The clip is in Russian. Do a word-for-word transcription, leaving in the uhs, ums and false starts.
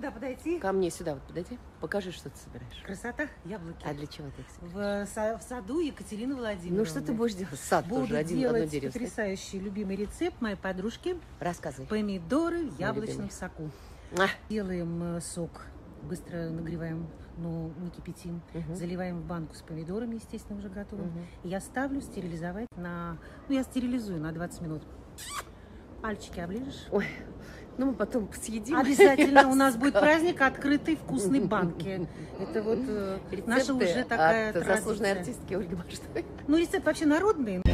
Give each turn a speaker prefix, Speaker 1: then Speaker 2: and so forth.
Speaker 1: куда подойти?
Speaker 2: Ко мне сюда вот подойди. Покажи, что ты собираешь.
Speaker 1: Красота, яблоки.
Speaker 2: А для чего ты их собираешь?
Speaker 1: В, са- в саду Екатерины Владимировны.
Speaker 2: Ну, что ты будешь делать? Сад
Speaker 1: Буду
Speaker 2: тоже один,
Speaker 1: делать
Speaker 2: одно дерево.
Speaker 1: потрясающий любимый рецепт моей подружки.
Speaker 2: Рассказывай.
Speaker 1: Помидоры в яблочном
Speaker 2: любимый.
Speaker 1: соку.
Speaker 2: А.
Speaker 1: Делаем э, сок, быстро нагреваем, но не кипятим.
Speaker 2: Угу.
Speaker 1: Заливаем в банку с помидорами, естественно, уже готовым.
Speaker 2: Угу.
Speaker 1: И я ставлю стерилизовать на... Ну, я стерилизую на двадцать минут. Пальчики оближешь?
Speaker 2: Ой, ну мы потом съедим.
Speaker 1: Обязательно у нас будет праздник открытой вкусной банки. Это вот э, наша уже такая
Speaker 2: от заслуженной
Speaker 1: традиция.
Speaker 2: артистки Ольги Баштовой.
Speaker 1: Ну, рецепт вообще народный.